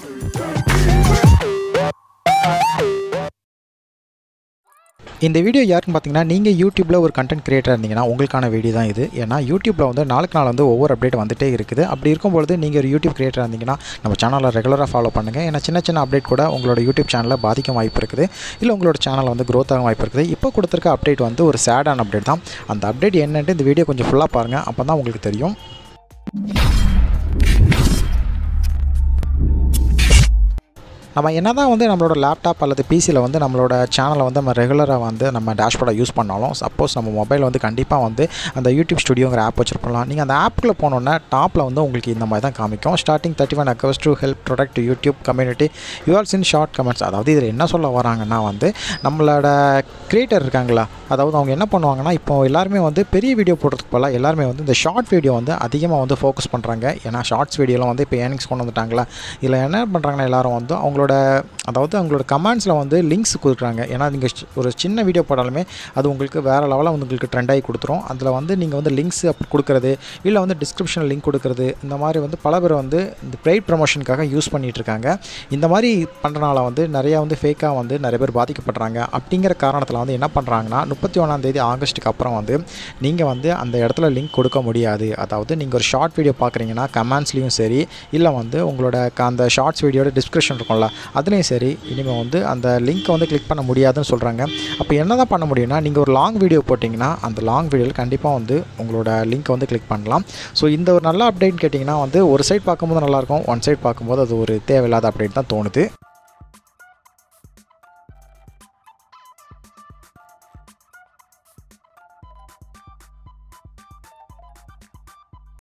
இந்த வீடியோ யாருன்னு பார்த்தீங்கன்னா நீங்கள் யூடியூப்பில் ஒரு கண்டென்ட் கிரியேட்டர் இருந்தீங்கன்னா உங்களுக்கான வீடியோ தான் இது. ஏன்னா யூடியூப்பில் வந்து நாளுக்கு நாள் வந்து ஒவ்வொரு அப்டேட் வந்துட்டே இருக்குது. அப்படி இருக்கும்பொழுது நீங்கள் ஒரு யூடியூப் கிரியேட்டர் இருந்தீங்கன்னா நம்ம சேனலை ரெகுலராக ஃபாலோ பண்ணுங்கள். ஏன்னா சின்ன சின்ன அப்டேட் கூட உங்களோட யூடியூப் சேனலை பாதிக்க வாய்ப்பு இருக்குது, இல்லை உங்களோட சேனல் வந்து க்ரோத் ஆக வாய்ப்பு இருக்குது. இப்போ கொடுத்துருக்க அப்டேட் வந்து ஒரு சேடான அப்டேட் தான். அந்த அப்டேட் என்னன்ட்டு இந்த வீடியோ கொஞ்சம் ஃபுல்லாக பாருங்கள், அப்போ தான் உங்களுக்கு தெரியும். நம்ம என்னதான் வந்து நம்மளோட லேப்டாப் அல்லது பிசியில் வந்து நம்மளோட சேனலை வந்து நம்ம ரெகுலராக வந்து நம்ம டேஷ்போர்டை யூஸ் பண்ணாலும், சப்போஸ் நம்ம மொபைல் வந்து கண்டிப்பாக வந்து அந்த யூடியூப் ஸ்டுடியோங்கிற ஆப் வச்சுருப்பலாம். நீங்கள் அந்த ஆப்புக்குள்ளே போனோன்னா டாப்பில் வந்து உங்களுக்கு இந்த மாதிரி தான் காமிக்கும். Starting 31 August to help protect YouTube community URLs in short comments. அதாவது இதில் என்ன சொல்ல வராங்கன்னா வந்து நம்மளோட கிரியேட்டர் இருக்காங்களா, அதாவது அவங்க என்ன பண்ணுவாங்கன்னா இப்போ எல்லாருமே வந்து பெரிய வீடியோ போடுறதுக்கு போல எல்லாருமே வந்து இந்த ஷார்ட் வீடியோ வந்து அதிகமாக வந்து ஃபோக்கஸ் பண்ணுறாங்க. ஏன்னா ஷார்ட்ஸ் வீடியோலாம் வந்து இப்போ ஏர்னிங்ஸ் கொண்டு வந்துட்டாங்களா. இதில் என்ன பண்ணுறாங்கன்னா எல்லோரும் வந்து அவங்களோட கமெண்ட்ஸில் வந்து லிங்க்ஸ் கொடுக்குறாங்க. ஏன்னா நீங்கள் ஒரு சின்ன வீடியோ போட்டாலுமே அது உங்களுக்கு வேறு லெவலில் வந்து உங்களுக்கு ட்ரெண்ட் ஆகி கொடுத்துரும். அதில் வந்து நீங்கள் வந்து லிங்க்ஸ் கொடுக்குறது, இல்லை வந்து டிஸ்கிரிப்ஷனில் லிங்க் கொடுக்குறது, இந்த மாதிரி வந்து பல பேர் வந்து இந்த பெய்ட் ப்ரமோஷனுக்காக யூஸ் பண்ணிகிட்ருக்காங்க. இந்த மாதிரி பண்ணுறனால வந்து நிறையா வந்து ஃபேக்காக வந்து நிறைய பேர் பாதிக்கப்படுறாங்க. அப்படிங்கிற காரணத்தில் வந்து என்ன பண்ணுறாங்கன்னா 31 ஆகஸ்ட்டுக்கு அப்புறம் வந்து நீங்கள் வந்து அந்த இடத்துல லிங்க் கொடுக்க முடியாது. அதாவது நீங்கள் ஒரு ஷார்ட் வீடியோ பார்க்குறீங்கன்னா கமெண்ட்ஸ்லேயும் சரி, இல்லை வந்து உங்களோட அந்த ஷார்ட்ஸ் வீடியோட டிஸ்கிரிப்ஷன் இருக்கும்ல அதுலேயும் சரி, இனிமேல் வந்து அந்த லிங்க்கை வந்து கிளிக் பண்ண முடியாதுன்னு சொல்கிறாங்க. அப்போ என்ன தான் பண்ண முடியும்னா, நீங்கள் ஒரு லாங் வீடியோ போட்டிங்கன்னா அந்த லாங் வீடியோவில் கண்டிப்பாக வந்து உங்களோட லிங்க்கை வந்து கிளிக் பண்ணலாம். ஸோ இந்த ஒரு நல்ல அப்டேட் கேட்டிங்கன்னா வந்து ஒரு சைட் பார்க்கும்போது நல்லாயிருக்கும், ஒன் சைட் பார்க்கும்போது அது ஒரு தேவையில்லாத அப்டேட் தான் தோணுது.